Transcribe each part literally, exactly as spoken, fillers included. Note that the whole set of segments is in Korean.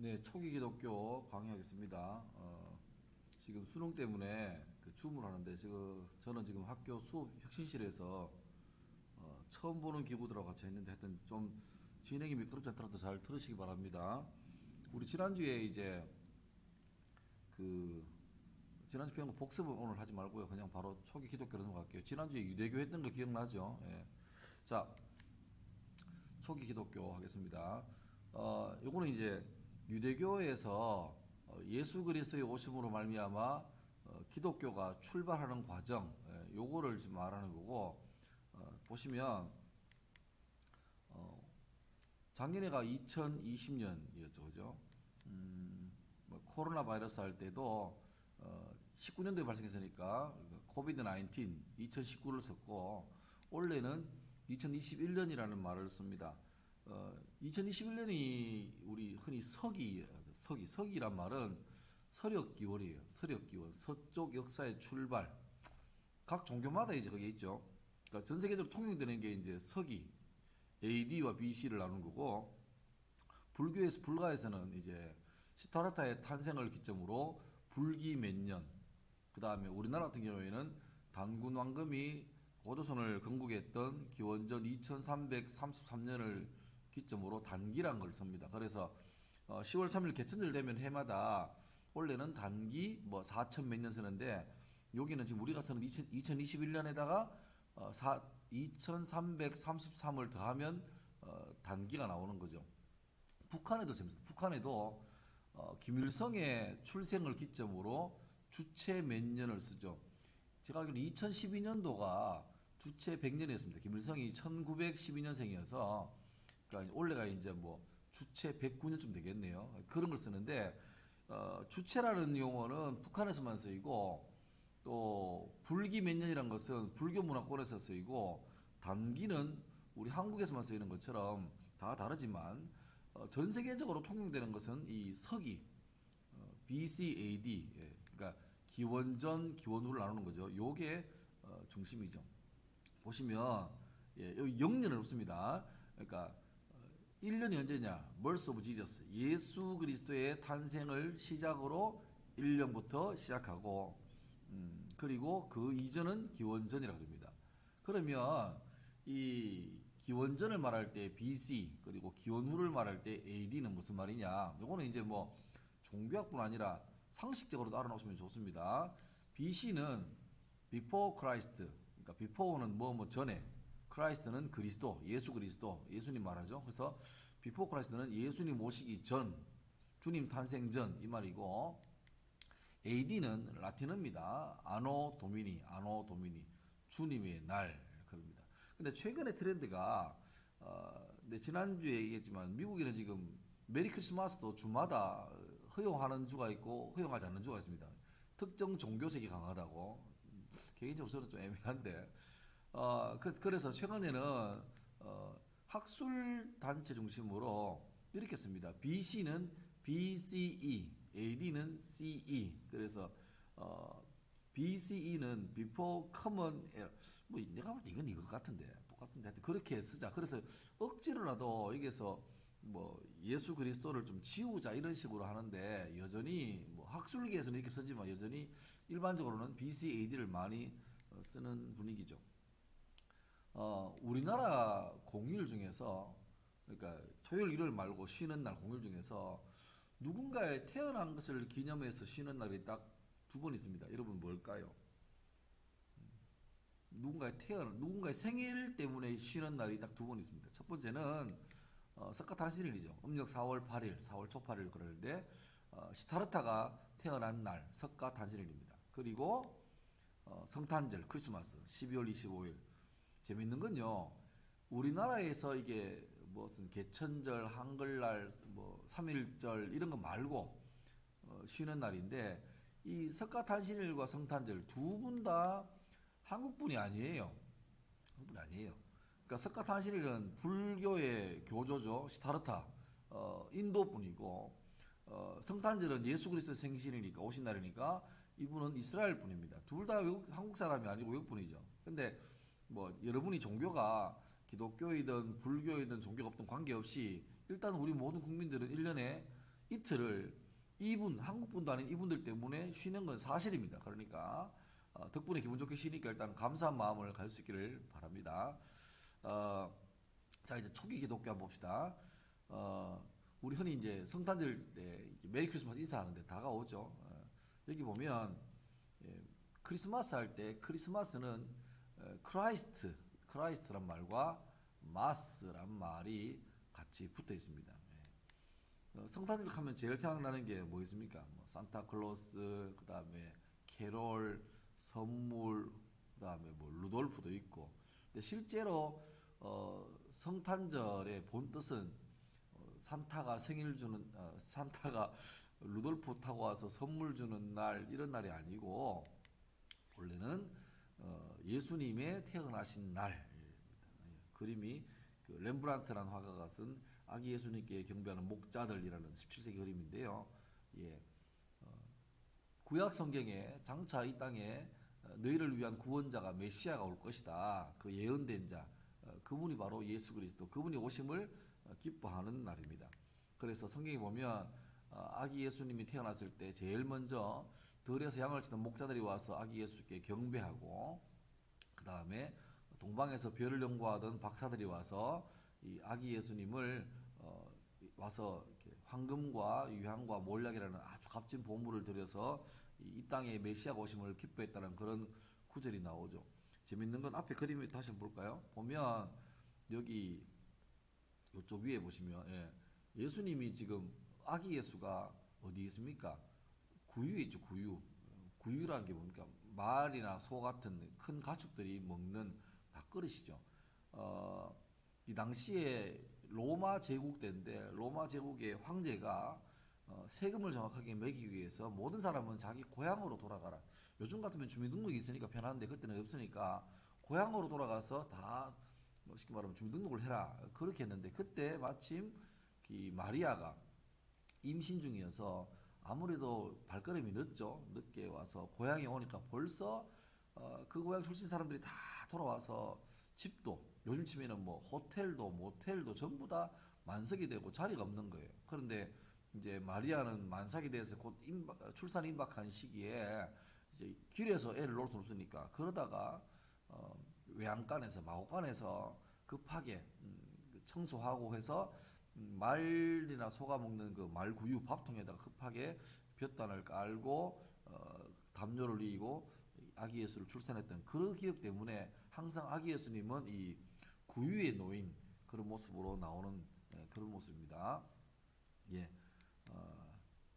네, 초기 기독교 강의하겠습니다. 어, 지금 수능 때문에 그 줌을 하는데 지금 저는 지금 학교 수업 혁신실에서 어, 처음 보는 기구들하고 같이 했는데 하여튼 좀 진행이 미끄럽지 않더라도 잘 들으시기 바랍니다. 우리 지난주에 이제 그 지난주 배운 거 복습은 오늘 하지 말고요. 그냥 바로 초기 기독교로 넘어갈게요. 지난주에 유대교 했던 거 기억나죠? 예. 자, 초기 기독교 하겠습니다. 어, 요거는 이제 유대교에서 어, 예수 그리스도의 오심으로 말미암아 어, 기독교가 출발하는 과정, 예, 요거를 지금 말하는 거고, 어, 보시면 어, 작년에가 이천이십 년이었죠, 그죠? 음, 뭐 코로나 바이러스 할 때도 어, 십구 년도에 발생했으니까 코비드 나인틴 이천십구를 썼고 올해는 이천이십일 년이라는 말을 씁니다. 어, 이천이십일 년이 우리 흔히 서기, 서기, 서기란 말은 서력기원이에요. 서력기원, 서쪽 역사의 출발. 각 종교마다 이제 그게 있죠. 그러니까 전 세계적으로 통용되는 게 이제 서기, 에이디와 비씨를 나누는 거고, 불교에서 불가에서는 이제 시타르타의 탄생을 기점으로 불기 몇 년, 그 다음에 우리나라 같은 경우에는 단군 왕금이 고조선을 건국했던 기원전 이천삼백삼십삼 년을 기점으로 단기란 걸 씁니다. 그래서 어, 시월 삼 일 개천절 되면 해마다 원래는 단기 뭐 사천 몇 년 쓰는데 여기는 지금 우리가 쓰는 이천이십일 년에다가 어, 이천삼백삼십삼을 더하면 어, 단기가 나오는 거죠. 북한에도 재밌습니다. 북한에도 어, 김일성의 출생을 기점으로 주체 몇 년을 쓰죠. 제가 알기로는 이천십이 년도가 주체 백 년이었습니다. 김일성이 천구백십이 년생이어서 그러니까 올해가 이제 뭐 주체 백구 년쯤 되겠네요. 그런 걸 쓰는데 어, 주체라는 용어는 북한에서만 쓰이고 또 불기 몇 년이라는 것은 불교 문화권에서 쓰이고 단기는 우리 한국에서만 쓰이는 것처럼 다 다르지만 어, 전 세계적으로 통용되는 것은 이 서기 어, 비씨, 에이디 예, 그러니까 기원전, 기원후를 나누는 거죠. 요게 어, 중심이죠. 보시면 예, 여기 영 년은 없습니다. 그러니까 어, 일 년이 언제냐? Birth of Jesus. 예수 그리스도의 탄생을 시작으로 일 년부터 시작하고 음, 그리고 그 이전은 기원전이라고 합니다. 그러면 이 기원전을 말할 때 비씨 그리고 기원후를 말할 때 에이디는 무슨 말이냐? 요거는 이제 뭐 종교학뿐 아니라 상식적으로도 알아놓으시면 좋습니다. 비씨는 before Christ, 그러니까 before는 뭐 뭐 전에, Christ는 그리스도, 예수 그리스도, 예수님 말하죠. 그래서 before Christ는 예수님 오시기 전, 주님 탄생 전 이 말이고 에이디는 라틴어입니다. 아노 도미니, 아노 도미니, 주님의 날 그럽니다. 근데 최근에 트렌드가 어, 네, 지난주에 얘기했지만 미국에는 지금 메리 크리스마스도 주마다 허용하는 주가 있고 허용하지 않는 주가 있습니다. 특정 종교색이 강하다고 개인적으로 저는 좀 애매한데 어, 그래서 최근에는 어, 학술 단체 중심으로 이렇게 씁니다. 비씨는 비씨이, 에이디는 씨이. 그래서 어, 비씨이는 Before Common Era. 뭐 내가 볼 때 이건 이거 같은데 똑같은데 하여튼 그렇게 쓰자. 그래서 억지로라도 여기서 뭐 예수 그리스도를 좀 지우자 이런 식으로 하는데 여전히 뭐 학술계에서는 이렇게 쓰지만 여전히 일반적으로는 비씨, 에이디를 많이 어, 쓰는 분위기죠. 어, 우리나라 공휴일 중에서 그러니까 토요일 일요일 말고 쉬는 날 공휴일 중에서 누군가의 태어난 것을 기념해서 쉬는 날이 딱 두 번 있습니다. 여러분 뭘까요? 누군가의 태어난 누군가의 생일 때문에 쉬는 날이 딱 두 번 있습니다. 첫 번째는 어, 석가탄신일이죠. 음력 사월 팔일, 사월 초 팔일 그러는데 어, 시타르타가 태어난 날 석가탄신일입니다. 그리고 어, 성탄절 크리스마스 십이월 이십오일. 재밌는 건요. 우리나라에서 이게 무슨 개천절, 한글날, 뭐 삼일절 이런 거 말고 어, 쉬는 날인데 이 석가탄신일과 성탄절 두 분 다 한국분이 아니에요. 한국분이 아니에요. 그러니까 석가탄신일은 불교의 교조죠. 시타르타 어, 인도분이고 어, 성탄절은 예수 그리스도 생신이니까 오신 날이니까 이분은 이스라엘 분입니다. 둘 다 한국 사람이 아니고 외국 분이죠. 근데 뭐 여러분이 종교가 기독교이든 불교이든 종교가 없든 관계없이 일단 우리 모든 국민들은 일 년에 이틀을 이분 한국 분도 아닌 이분들 때문에 쉬는 건 사실입니다. 그러니까 어, 덕분에 기분 좋게 쉬니까 일단 감사한 마음을 가질 수 있기를 바랍니다. 어, 자 이제 초기 기독교 한번 봅시다. 어, 우리 흔히 이제 성탄절 때 메리 크리스마스 인사하는데 다가오죠. 어, 여기 보면 예, 크리스마스 할 때 크리스마스는 어, 크라이스트, 크라이스트란 말과 마스란 말이 같이 붙어 있습니다. 예. 어, 성탄절 하면 제일 생각나는 게 뭐 있습니까? 뭐 산타클로스, 그 다음에 캐롤, 선물, 그 다음에 뭐 루돌프도 있고. 근데 실제로 어, 성탄절의 본 뜻은 어, 산타가 생일 주는 어, 산타가 루돌프 타고 와서 선물 주는 날 이런 날이 아니고 원래는 어, 예수님의 태어나신 날 그림이 그 렘브란트라는 화가가 쓴 아기 예수님께 경배하는 목자들이라는 십칠 세기 그림인데요. 예, 어, 구약 성경에 장차 이 땅에 어, 너희를 위한 구원자가 메시아가 올 것이다. 그 예언된 자 어, 그분이 바로 예수 그리스도 그분이 오심을 어, 기뻐하는 날입니다. 그래서 성경에 보면 어, 아기 예수님이 태어났을 때 제일 먼저 들에서 양을 치는 목자들이 와서 아기 예수께 경배하고 그 다음에 동방에서 별을 연구하던 박사들이 와서 이 아기 예수님을 어, 와서 이렇게 황금과 유향과 몰약이라는 아주 값진 보물을 들여서 이, 이 땅에 메시아가 오심을 기뻐했다는 그런 구절이 나오죠. 재밌는 건 앞에 그림을 다시 한번 볼까요? 보면 여기 이쪽 위에 보시면 예, 예수님이 지금 아기 예수가 어디 있습니까? 구유에 있죠. 구유. 구유라는 게 뭡니까? 말이나 소 같은 큰 가축들이 먹는 밥그릇이죠. 어, 이 당시에 로마 제국 때인데 로마 제국의 황제가 어, 세금을 정확하게 매기기 위해서 모든 사람은 자기 고향으로 돌아가라. 요즘 같으면 주민등록이 있으니까 편한데 그때는 없으니까 고향으로 돌아가서 다 뭐 쉽게 말하면 주민등록을 해라. 그렇게 했는데 그때 마침 이 마리아가 임신 중이어서 아무래도 발걸음이 늦죠. 늦게 와서 고향에 오니까 벌써 어, 그 고향 출신 사람들이 다 돌아와서 집도 요즘 치면은 뭐 호텔도 모텔도 전부 다 만석이 되고 자리가 없는 거예요. 그런데 이제 마리아는 만삭이 돼서 곧 임박, 출산 임박한 시기에 이제 길에서 애를 놓을 수 없으니까 그러다가 어, 외양간에서 마곡간에서 급하게 음, 청소하고 해서 음, 말이나 소가 먹는 그 말구유 밥통에다가 급하게 볕단을 깔고 어, 담요를 이고 아기 예수를 출산했던 그 기억 때문에 항상 아기 예수님은 이 구유에 놓인 그런 모습으로 나오는 예, 그런 모습입니다. 예, 어,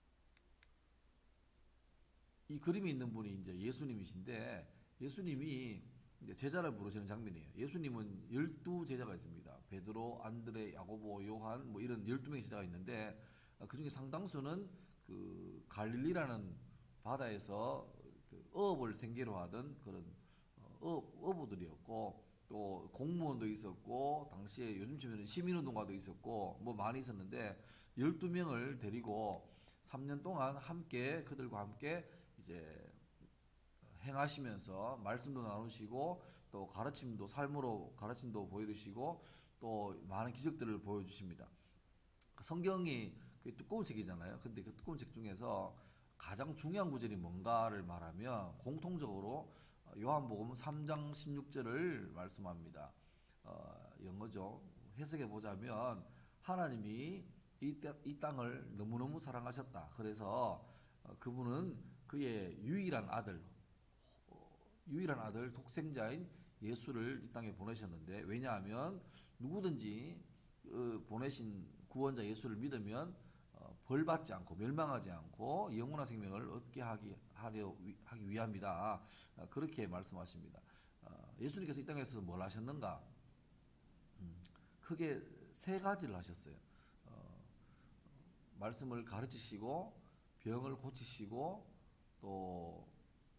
이 그림에 있는 분이 이제 예수님이신데 예수님이 이제 제자를 부르시는 장면이에요. 예수님은 열두 제자가 있습니다. 베드로, 안드레, 야고보, 요한 뭐 이런 열두 명의 제자가 있는데 그 중에 상당수는 그 갈릴리라는 바다에서 그 어업을 생계로 하던 그런 어, 어부들이었고 또 공무원도 있었고 당시에 요즘 치면 시민운동가도 있었고 뭐 많이 있었는데 열두 명을 데리고 삼 년 동안 함께 그들과 함께 이제 행하시면서 말씀도 나누시고 또 가르침도 삶으로 가르침도 보여주시고 또 많은 기적들을 보여주십니다. 성경이 두꺼운 책이잖아요. 근데 그 두꺼운 책 중에서 가장 중요한 구절이 뭔가를 말하면 공통적으로 요한복음 삼 장 십육 절을 말씀합니다. 어, 영어죠. 해석해 보자면 하나님이 이, 이 땅을 너무너무 사랑하셨다. 그래서 어, 그분은 그의 유일한 아들, 어, 유일한 아들 독생자인 예수를 이 땅에 보내셨는데 왜냐하면 누구든지 어, 보내신 구원자 예수를 믿으면 어, 벌받지 않고 멸망하지 않고 영원한 생명을 얻게 하기, 하려, 하기 위함이다. 어, 그렇게 말씀하십니다. 어, 예수님께서 이 땅에서 뭘 하셨는가? 음, 크게 세 가지를 하셨어요. 어, 말씀을 가르치시고 병을 고치시고 또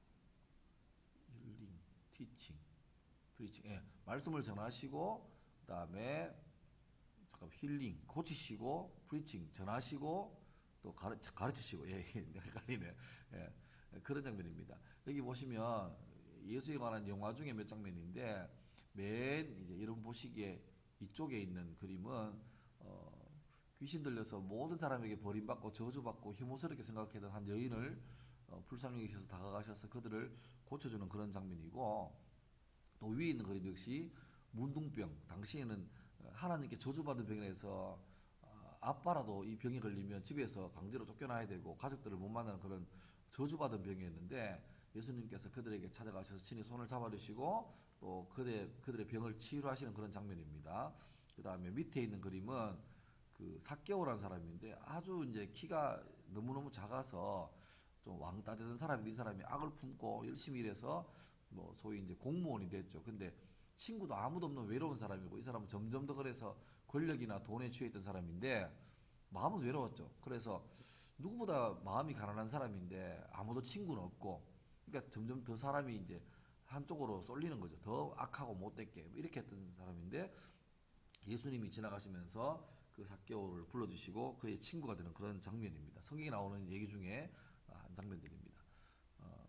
힐링, 티칭, 프리칭, 예, 말씀을 전하시고 그다음에 잠깐 힐링, 고치시고 프리칭, 전하시고 또 가르, 가르치시고 예, 헷갈리네. 예, 그런 장면입니다. 여기 보시면 예수에 관한 영화 중에 몇 장면인데 맨 이제 여러분 보시기에 이쪽에 있는 그림은 어, 귀신 들려서 모든 사람에게 버림받고 저주받고 혐오스럽게 생각했던 한 여인을 어, 불쌍히 여기셔서 다가가셔서 그들을 고쳐주는 그런 장면이고, 또 위에 있는 그림 역시 문둥병. 당시에는 하나님께 저주받은 병에서 어, 아빠라도 이 병에 걸리면 집에서 강제로 쫓겨나야 되고 가족들을 못 만나는 그런 저주받은 병이었는데, 예수님께서 그들에게 찾아가셔서 친히 손을 잡아주시고 또 그들의, 그들의 병을 치유하시는 그런 장면입니다. 그 다음에 밑에 있는 그림은 그 삭개오라는 사람인데, 아주 이제 키가 너무너무 작아서 좀 왕따 되던 사람인데, 이 사람이 악을 품고 열심히 일해서 뭐 소위 이제 공무원이 됐죠. 근데 친구도 아무도 없는 외로운 사람이고, 이 사람은 점점 더 그래서 권력이나 돈에 취해있던 사람인데 마음은 외로웠죠. 그래서 누구보다 마음이 가난한 사람인데 아무도 친구는 없고, 그러니까 점점 더 사람이 이제 한쪽으로 쏠리는 거죠. 더 악하고 못됐게 뭐 이렇게 했던 사람인데, 예수님이 지나가시면서 그 삭개오를 불러주시고 그의 친구가 되는 그런 장면입니다. 성경에 나오는 얘기 중에 한 장면들입니다. 어,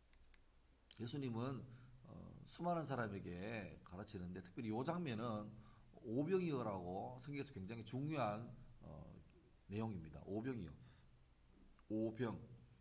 예수님은 어, 수많은 사람에게 가르치는데, 특별히 이 장면은 오병이어라고 성경에서 굉장히 중요한 어, 내용입니다. 오병이어, 오병,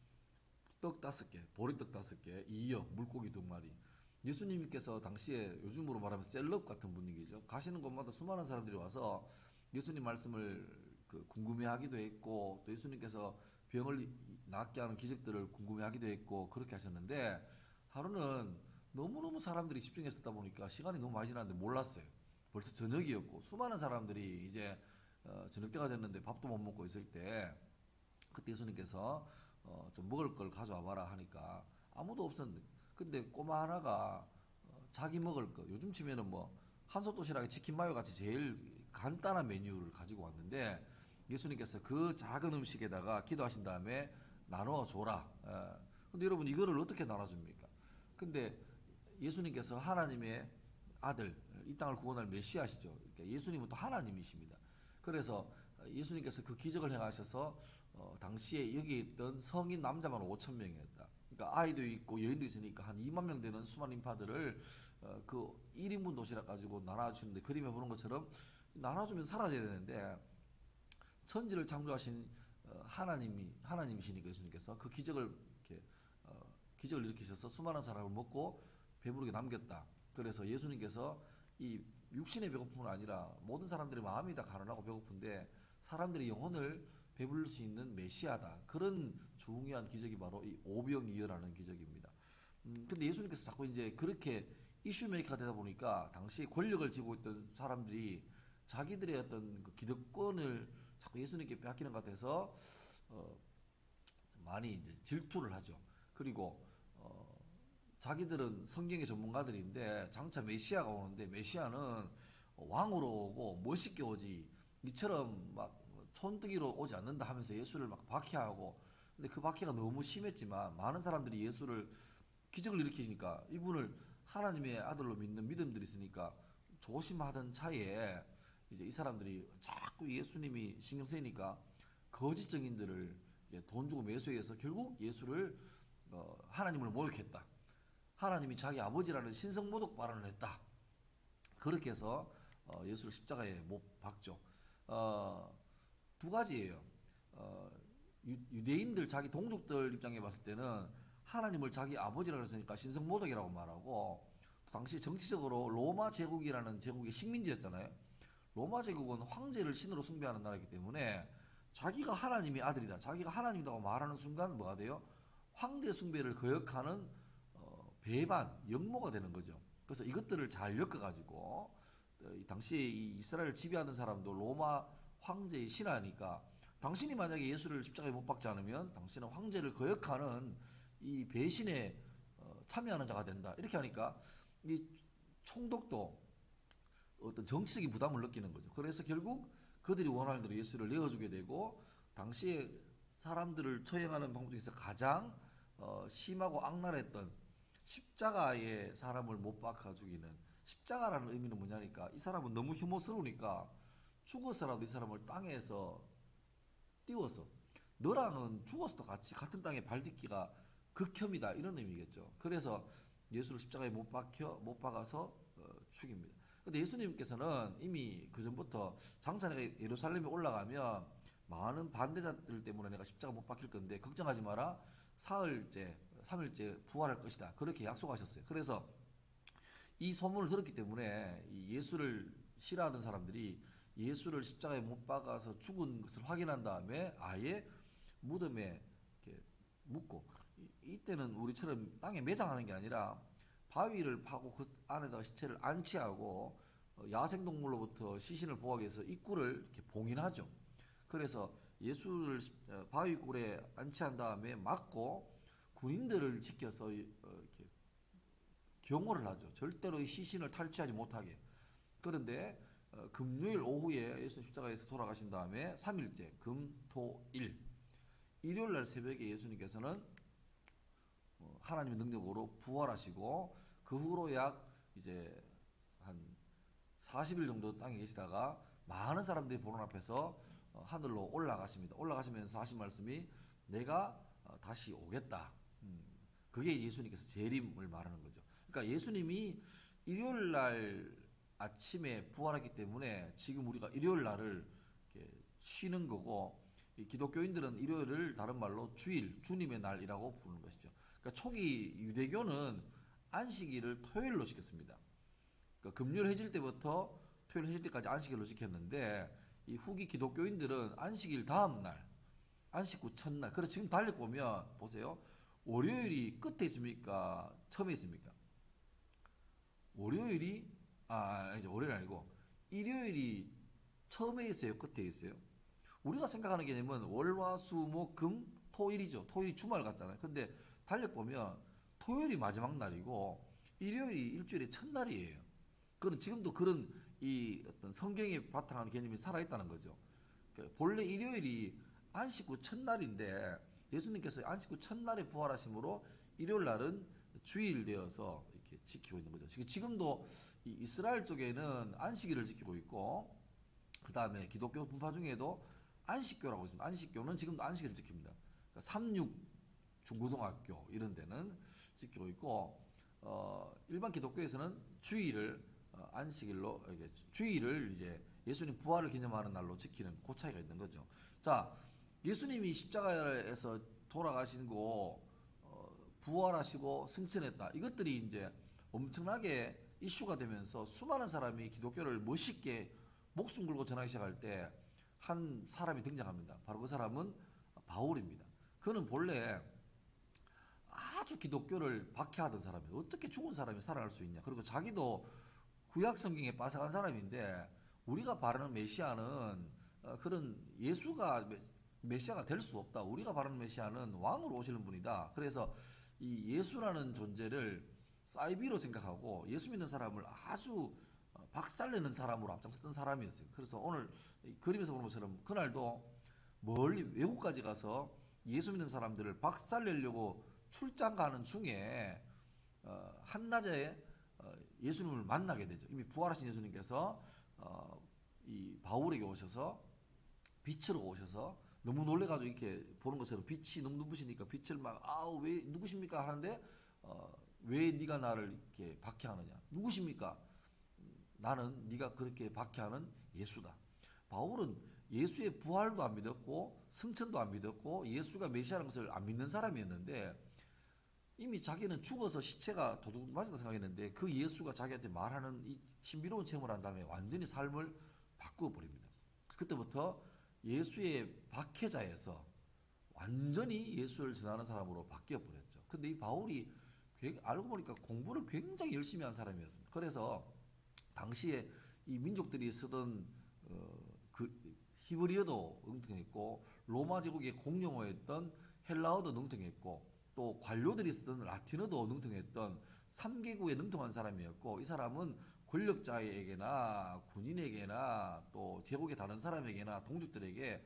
떡 다섯 개, 보리떡 다섯 개, 이어, 물고기 두 마리. 예수님께서 당시에 요즘으로 말하면 셀럽 같은 분위기죠. 가시는 곳마다 수많은 사람들이 와서 예수님 말씀을 그 궁금해하기도 했고, 또 예수님께서 병을 낫게 하는 기적들을 궁금해하기도 했고, 그렇게 하셨는데, 하루는 너무너무 사람들이 집중했었다 보니까 시간이 너무 많이 지났는데 몰랐어요. 벌써 저녁이었고 수많은 사람들이 이제 어, 저녁 때가 됐는데 밥도 못 먹고 있을 때, 그때 예수님께서 어, 좀 먹을 걸 가져와 봐라 하니까 아무도 없었는데, 근데 꼬마 하나가 어, 자기 먹을 거, 요즘 치면은 뭐 한솥 도시락에 치킨 마요 같이 제일 간단한 메뉴를 가지고 왔는데, 예수님께서 그 작은 음식에다가 기도하신 다음에 나눠 줘라. 예. 근데 여러분, 이거를 어떻게 나눠줍니까? 근데 예수님께서 하나님의 아들, 이 땅을 구원할 메시아시죠. 그러니까 예수님은 또 하나님이십니다. 그래서 예수님께서 그 기적을 행하셔서 어, 당시에 여기 있던 성인 남자만 오천 명이었다. 그러니까 아이도 있고 여인도 있으니까 한 이만 명 되는 수많은 인파들을 어, 그 일 인분 도시락 가지고 나눠주는데, 그림에 보는 것처럼 나눠주면 사라져야 되는데, 천지를 창조하신 어, 하나님이 하나님이시니까 예수님께서 그 기적을 이렇게 어, 기적을 일으키셔서 수많은 사람을 먹고 배부르게 남겼다. 그래서 예수님께서 이 육신의 배고픔은 아니라 모든 사람들의 마음이 다 가난하고 배고픈데 사람들의 영혼을 배부를 수 있는 메시아다. 그런 중요한 기적이 바로 이 오병이어라는 기적입니다. 음, 근데 예수님께서 자꾸 이제 그렇게 이슈 메이커가 되다 보니까 당시 권력을 쥐고 있던 사람들이 자기들의 어떤 그 기득권을 자꾸 예수님께 빼앗기는 것 같아서 어, 많이 이제 질투를 하죠. 그리고 어, 자기들은 성경의 전문가들인데 장차 메시아가 오는데, 메시아는 왕으로 오고 멋있게 오지 이처럼 막 촌뜨기로 오지 않는다 하면서 예수를 막 박해하고, 근데 그 박해가 너무 심했지만 많은 사람들이 예수를 기적을 일으키니까 이분을 하나님의 아들로 믿는 믿음들이 있으니까 조심하던 차에 이제 이 사람들이 자꾸 예수님이 신경 쓰이니까 거짓 증인들을 돈 주고 매수해서 결국 예수를 어, 하나님을 모욕했다. 하나님이 자기 아버지라는 신성모독 발언을 했다. 그렇게 해서 어, 예수를 십자가에 못 박죠. 어, 두 가지예요. 어, 유, 유대인들 자기 동족들 입장에 봤을 때는 하나님을 자기 아버지라고 했으니까 신성모독이라고 말하고, 당시 정치적으로 로마 제국이라는 제국의 식민지였잖아요. 로마 제국은 황제를 신으로 숭배하는 나라이기 때문에 자기가 하나님의 아들이다, 자기가 하나님이라고 말하는 순간 뭐가 돼요? 황제 숭배를 거역하는 어, 배반, 역모가 되는 거죠. 그래서 이것들을 잘 엮어가지고 어, 당시에 이 이스라엘을 지배하는 사람도 로마 황제의 신하니까, 당신이 만약에 예수를 십자가에 못 박지 않으면 당신은 황제를 거역하는 이 배신에 어, 참여하는 자가 된다. 이렇게 하니까 이 총독도 어떤 정치적인 부담을 느끼는 거죠. 그래서 결국 그들이 원하는 대로 예수를 내어주게 되고, 당시에 사람들을 처형하는 방법 중에서 가장 어, 심하고 악랄했던 십자가에 사람을 못 박아 죽이는, 십자가라는 의미는 뭐냐니까 이 사람은 너무 혐오스러우니까 죽어서라도 이 사람을 땅에서 띄워서, 너랑은 죽어서도 같이 같은 땅에 발 딛기가 극혐이다, 이런 의미겠죠. 그래서 예수를 십자가에 못 박혀 못 박아서 어, 죽입니다. 근데 예수님께서는 이미 그 전부터 장차 내가 예루살렘에 올라가면 많은 반대자들 때문에 내가 십자가 못 박힐 건데 걱정하지 마라. 사흘째, 삼일째 부활할 것이다. 그렇게 약속하셨어요. 그래서 이 소문을 들었기 때문에 이 예수를 싫어하는 사람들이 예수를 십자가에 못 박아서 죽은 것을 확인한 다음에 아예 무덤에 이렇게 묻고, 이- 이때는 우리처럼 땅에 매장하는 게 아니라 바위를 파고 그 안에다가 시체를 안치하고 어, 야생동물로부터 시신을 보호하기 위해서 입구를 이렇게 봉인하죠. 그래서 예수를 어, 바위굴에 안치한 다음에 막고 군인들을 지켜서 어, 이렇게 경호를 하죠. 절대로 이 시신을 탈취하지 못하게. 그런데 어, 금요일 오후에 예수 십자가에서 돌아가신 다음에 삼일째 금, 토, 일 일요일 날 새벽에 예수님께서는 어, 하나님의 능력으로 부활하시고 그 후로 약 이제 한 사십 일 정도 땅에 계시다가 많은 사람들이 보는 앞에서 어, 하늘로 올라가십니다. 올라가시면서 하신 말씀이 내가 어, 다시 오겠다. 음, 그게 예수님께서 재림을 말하는 거죠. 그러니까 예수님이 일요일 날 아침에 부활했기 때문에 지금 우리가 일요일 날을 이렇게 쉬는 거고, 이 기독교인들은 일요일을 다른 말로 주일, 주님의 날이라고 부르는 것이죠. 그러니까 초기 유대교는 안식일을 토요일로 지켰습니다. 그러니까 금요일 해질 때부터 토요일 해질 때까지 안식일로 지켰는데 이 후기 기독교인들은 안식일 다음 날, 안식 후 첫날. 그래서 지금 달력 보면 보세요. 월요일이 끝에 있습니까? 처음에 있습니까? 월요일이 아 아니죠. 월요일 아니고 일요일이 처음에 있어요, 끝에 있어요? 우리가 생각하는 개념은 월화수목금 토일이죠. 토일이 주말 같잖아요. 근데 달력 보면 토요일이 마지막 날이고 일요일이 일주일의 첫날이에요. 그건 지금도 그런 이 어떤 성경에 바탕한 개념이 살아있다는 거죠. 그러니까 본래 일요일이 안식 후 첫날인데 예수님께서 안식 후 첫날에 부활하심으로 일요일 날은 주일 되어서 이렇게 지키고 있는 거죠. 지금- 지금도 이 이스라엘 쪽에는 안식일을 지키고 있고, 그 다음에 기독교 분파 중에도 안식교라고 있습니다. 안식교는 지금도 안식일을 지킵니다. 그러니까 삼육 중고등학교 이런 데는 지키고 있고, 어, 일반 기독교에서는 주일을 어, 안식일로 이게 주일을 이제 예수님 부활을 기념하는 날로 지키는 그 차이가 있는 거죠. 자, 예수님이 십자가에서 돌아가시고 어, 부활하시고 승천했다. 이것들이 이제 엄청나게 이슈가 되면서 수많은 사람이 기독교를 멋있게 목숨 걸고 전하기 시작할 때 한 사람이 등장합니다. 바로 그 사람은 바울입니다. 그는 본래 아주 기독교를 박해하던 사람이에요. 어떻게 죽은 사람이 살아날 수 있냐. 그리고 자기도 구약 성경에 빠삭한 사람인데 우리가 바라는 메시아는 어, 그런 예수가 메- 메시아가 될 수 없다. 우리가 바라는 메시아는 왕으로 오시는 분이다. 그래서 이 예수라는 존재를 사이비로 생각하고 예수 믿는 사람을 아주 어, 박살내는 사람으로 앞장섰던 사람이었어요. 그래서 오늘 이 그림에서 보는 것처럼 그날도 멀리 외국까지 가서 예수 믿는 사람들을 박살내려고 출장 가는 중에 어, 한낮에 어, 예수님을 만나게 되죠. 이미 부활하신 예수님께서 어, 이 바울에게 오셔서 빛으로 오셔서 너무 놀래가지고 이렇게 보는 것처럼 빛이 너무 눈부시니까 빛을 막 아우 왜 누구십니까 하는데 어, 왜 네가 나를 이렇게 박해하느냐? 누구십니까? 나는 네가 그렇게 박해하는 예수다. 바울은 예수의 부활도 안 믿었고 승천도 안 믿었고 예수가 메시아라는 것을 안 믿는 사람이었는데 이미 자기는 죽어서 시체가 도둑 맞았다 생각했는데 그 예수가 자기한테 말하는 이 신비로운 체험을 한 다음에 완전히 삶을 바꾸어 버립니다. 그때부터 예수의 박해자에서 완전히 예수를 전하는 사람으로 바뀌어 버렸죠. 근데 이 바울이 굉- 알고 보니까 공부를 굉장히 열심히 한 사람이었습니다. 그래서 당시에 이 민족들이 쓰던 어, 그 히브리어도 능통했고 로마 제국의 공용어였던 헬라어도 능통했고 또 관료들이 쓰던 라틴어도 능통했던 삼 개국에 능통한 사람이었고, 이 사람은 권력자에게나 군인에게나 또 제국의 다른 사람에게나 동족들에게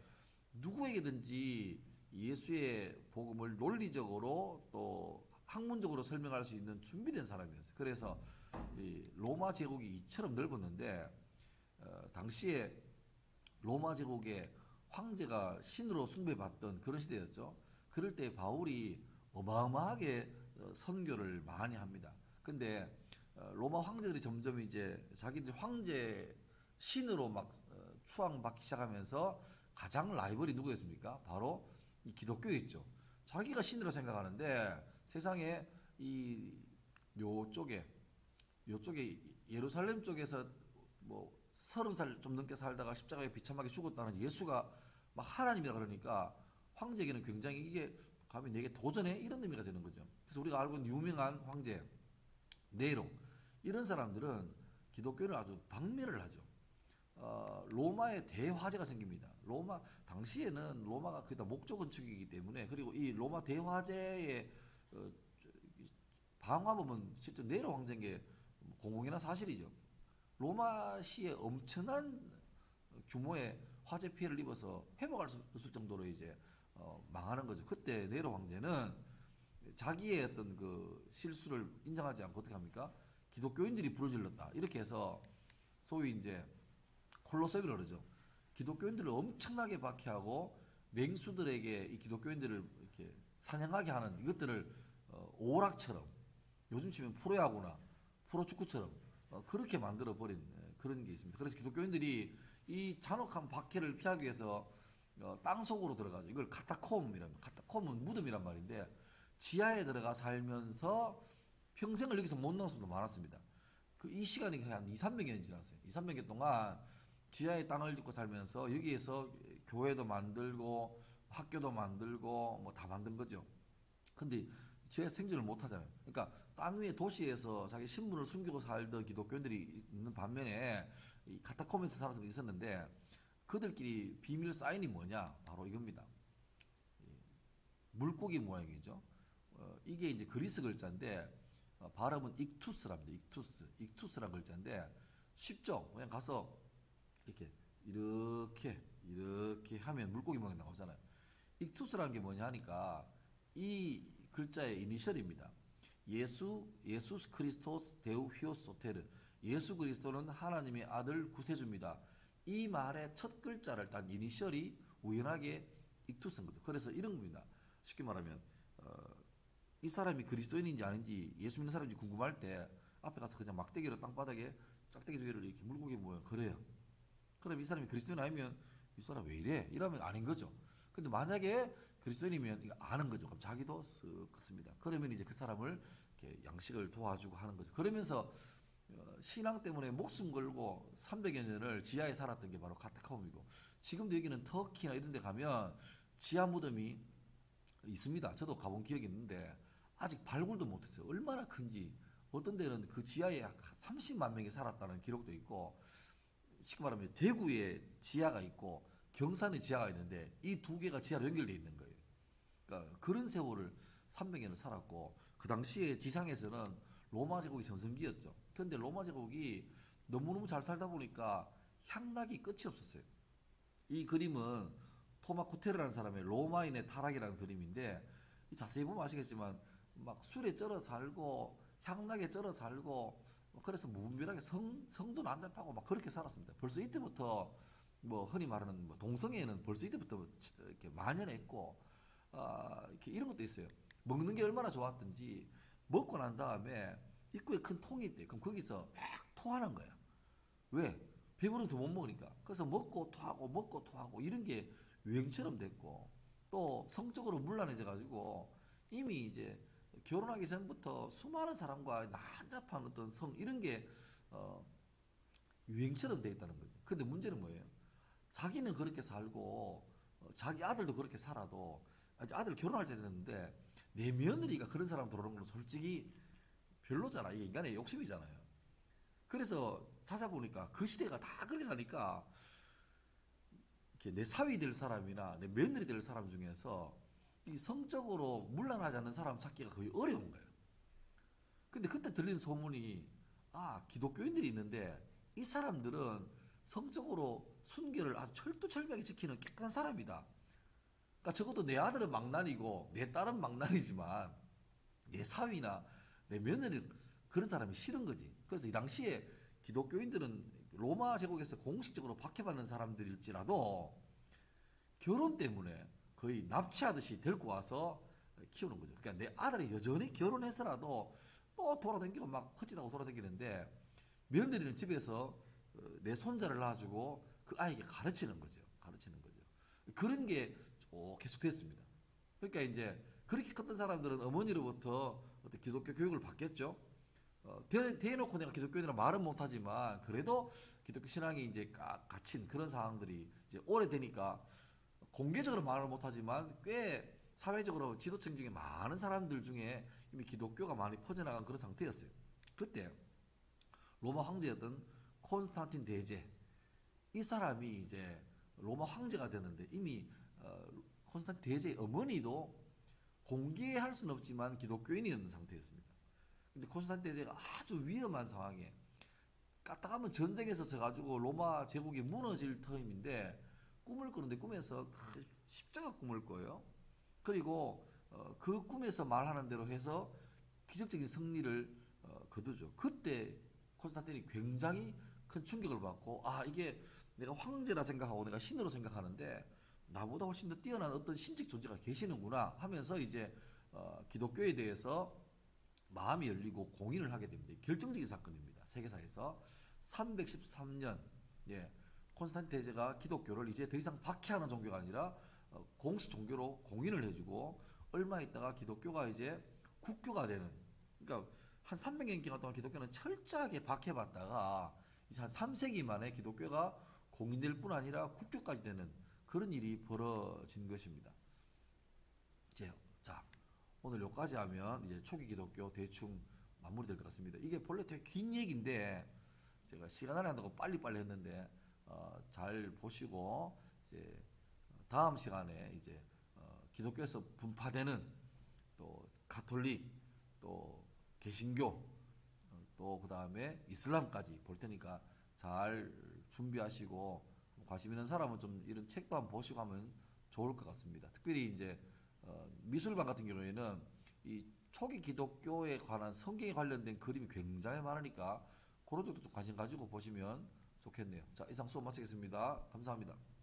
누구에게든지 예수의 복음을 논리적으로 또 학문적으로 설명할 수 있는 준비된 사람이었어요. 그래서 이 로마 제국이 이처럼 넓었는데 어, 당시에 로마 제국의 황제가 신으로 숭배받던 그런 시대였죠. 그럴 때 바울이 어마어마하게 어, 선교를 많이 합니다. 근데 어, 로마 황제들이 점점 이제 자기들 황제 신으로 막 어, 추앙받기 시작하면서 가장 라이벌이 누구였습니까? 바로 이 기독교였죠. 자기가 신으로 생각하는데 세상에 이 요쪽에 요쪽에 예루살렘 쪽에서 뭐 서른 살 좀 넘게 살다가 십자가에 비참하게 죽었다는 예수가 막 하나님이라 그러니까 황제에게는 굉장히 이게 감히 내게 도전해 이런 의미가 되는 거죠. 그래서 우리가 알고 있는 유명한 황제 네로 이런 사람들은 기독교를 아주 박멸을 하죠. 어, 로마에 대화제가 생깁니다. 로마 당시에는 로마가 거의 다 목조 건축이기 때문에 그리고 이 로마 대화제의 어, 방화범은 실제 네로 황제인 게 공공연한 사실이죠. 로마시에 엄청난 규모의 화재 피해를 입어서 회복할 수 없을 정도로 이제 어, 망하는 거죠. 그때 네로 황제는 자기의 어떤 그 실수를 인정하지 않고 어떻게 합니까? 기독교인들이 불질렀다. 이렇게 해서 소위 이제 콜로세움이라고 그러죠. 기독교인들을 엄청나게 박해하고 맹수들에게 이 기독교인들을 이렇게 사냥하게 하는 이것들을 어, 오락처럼 요즘 치면 프로야구나 프로축구처럼 어, 그렇게 만들어 버린 그런 게 있습니다. 그래서 기독교인들이 이 잔혹한 박해를 피하기 위해서 어, 땅 속으로 들어가죠. 이걸 카타콤이랍니다. 카타콤은 무덤이란 말인데 지하에 들어가 살면서 평생을 여기서 못 나온 사람도 많았습니다. 그 이 시간이 한 이, 삼백 년이 지났어요. 이, 삼백 년 동안 지하에 땅을 짓고 살면서 여기에서 교회도 만들고 학교도 만들고 뭐 다 만든 거죠. 근데 지하에 생존을 못 하잖아요. 그러니까 땅 위에 도시에서 자기 신분을 숨기고 살던 기독교인들이 있는 반면에 이 카타콤에서 사는 사람이 있었는데 그들끼리 비밀 사인이 뭐냐? 바로 이겁니다. 물고기 모양이죠. 어, 이게 이제 그리스 글자인데 어, 발음은 익투스랍니다. 익투스. 익투스란 글자인데 쉽죠? 그냥 가서 이렇게 이렇게 이렇게 하면 물고기 모양 나오잖아요. 익투스라는 게 뭐냐 하니까 이 글자의 이니셜입니다. 예수 예수스 크리스토스 데우 히오스 소테르. 예수 그리스도는 하나님의 아들 구세주입니다. 이 말의 첫 글자를 딴 이니셜이 우연하게 익투스인 거죠. 그래서 이런 겁니다. 쉽게 말하면 어, 이 사람이 그리스도인인지 아닌지 예수 믿는 사람인지 궁금할 때 앞에 가서 그냥 막대기로 땅바닥에 짝대기 두 개를 이렇게 물고기 모양 그래요. 그럼 이 사람이 그리스도인 아니면 이 사람 왜 이래? 이러면 아닌 거죠. 근데 만약에 그리스도인이면 이거 아는 거죠. 그럼 자기도 쓱 긋습니다. 그러면 이제 그 사람을 이렇게 양식을 도와주고 하는 거죠. 그러면서 어, 신앙 때문에 목숨 걸고 삼백여 년을 지하에 살았던 게 바로 카타콤이고 지금도 여기는 터키나 이런 데 가면 지하 무덤이 있습니다. 저도 가본 기억이 있는데 아직 발굴도 못했어요. 얼마나 큰지 어떤 데는 그 지하에 삼십만 명이 살았다는 기록도 있고 쉽게 말하면 대구에 지하가 있고 경산에 지하가 있는데 이 두 개가 지하로 연결되어 있는 거예요. 그러니까 그런 세월을 삼백 년을 살았고 그 당시에 지상에서는 로마 제국이 전성기였죠. 그런데 로마 제국이 너무너무 잘 살다 보니까 향락이 끝이 없었어요. 이 그림은 토마 코테르라는 사람의 로마인의 타락이라는 그림인데 자세히 보면 아시겠지만 막 술에 쩔어 살고 향락에 쩔어 살고 그래서 무분별하게 성, 성도 난잡하고 막 그렇게 살았습니다. 벌써 이때부터 뭐 흔히 말하는 뭐 동성애는 벌써 이때부터 이렇게 만연했고 아, 이렇게 이런 것도 있어요. 먹는 게 얼마나 좋았든지 먹고 난 다음에 입구에 큰 통이 있대. 그럼 거기서 막 토하는 거야. 왜? 배부르면 더 못 먹으니까. 그래서 먹고 토하고 먹고 토하고 이런 게 유행처럼 됐고 또 성적으로 문란해져 가지고 이미 이제 결혼하기 전부터 수많은 사람과 난잡한 어떤 성 이런 게 어, 유행처럼 돼 있다는 거죠. 근데 문제는 뭐예요? 자기는 그렇게 살고 어, 자기 아들도 그렇게 살아도 아직 아들 결혼할 때 됐는데 내 며느리가 그런 사람 들어오는 건 솔직히 별로잖아. 이게 인간의 욕심이잖아요. 그래서 찾아보니까 그 시대가 다 그렇게 사니까 이렇게 내 사위 될 사람이나 내 며느리 될 사람 중에서 이 성적으로 문란하지 않는 사람 찾기가 거의 어려운 거예요. 근데 그때 들린 소문이 아 기독교인들이 있는데 이 사람들은 성적으로 순결을 아주 철두철미하게 지키는 깨끗한 사람이다. 그러니까 적어도 내 아들은 망난이고 내 딸은 망난이지만 내 사위나 내 며느리는 그런 사람이 싫은 거지. 그래서 이 당시에 기독교인들은 로마 제국에서 공식적으로 박해받는 사람들일지라도 결혼 때문에 거의 납치하듯이 데리고 와서 키우는 거죠. 그러니까 내 아들이 여전히 결혼해서라도 또 돌아다니고 막 헛짓하고 돌아다니는데 며느리는 집에서 어, 내 손자를 놔주고 그 아이에게 가르치는 거죠. 가르치는 거죠. 그런 게 쭉 계속됐습니다. 그러니까 이제 그렇게 컸던 사람들은 어머니로부터 어떤 기독교 교육을 받겠죠. 어, 대, 대놓고 내가 기독교인이라 말은 못하지만 그래도 기독교 신앙이 이제 가, 갇힌 그런 상황들이 이제 오래되니까 공개적으로 말을 못하지만 꽤 사회적으로 지도층 중에 많은 사람들 중에 이미 기독교가 많이 퍼져나간 그런 상태였어요. 그때 로마 황제였던 콘스탄틴 대제 이 사람이 이제 로마 황제가 됐는데 이미 어, 콘스탄틴 대제의 어머니도 공개할 수는 없지만 기독교인이었는 상태였습니다. 근데 콘스탄틴 대제가 아주 위험한 상황에 까딱하면 전쟁에서 져가지고 로마 제국이 무너질 터임인데 꿈을 꾸는데 꿈에서 그 십자가 꿈을 꿔요. 그리고 어, 그 꿈에서 말하는 대로 해서 기적적인 승리를 어, 거두죠. 그때 콘스탄틴이 굉장히 큰 충격을 받고 아 이게 내가 황제라 생각하고 내가 신으로 생각하는데 나보다 훨씬 더 뛰어난 어떤 신적 존재가 계시는구나 하면서 이제 어, 기독교에 대해서 마음이 열리고 공인을 하게 됩니다. 결정적인 사건입니다. 세계사에서 삼백십삼 년 예, 콘스탄틴 대제가 기독교를 이제 더 이상 박해하는 종교가 아니라 어, 공식 종교로 공인을 해주고 얼마 있다가 기독교가 이제 국교가 되는 그러니까 한 삼백 년경 동안 기독교는 철저하게 박해받다가 이제 한 삼 세기 만에 기독교가 공인될 뿐 아니라 국교까지 되는 그런 일이 벌어진 것입니다. 이제 자 오늘 여기까지 하면 이제 초기 기독교 대충 마무리될 것 같습니다. 이게 본래 되게 긴 얘기인데 제가 시간 안에 한다고 빨리빨리 했는데 어, 잘 보시고 이제 다음 시간에 이제 어, 기독교에서 분파되는 또 가톨릭 또 개신교 어, 또 그다음에 이슬람까지 볼 테니까 잘 준비하시고 관심 있는 사람은 좀 이런 책도 한번 보시고 하면 좋을 것 같습니다. 특별히 이제 어, 미술관 같은 경우에는 이 초기 기독교에 관한 성경에 관련된 그림이 굉장히 많으니까 그런 쪽도 좀 관심 가지고 보시면 좋겠네요. 자, 이상 수업 마치겠습니다. 감사합니다.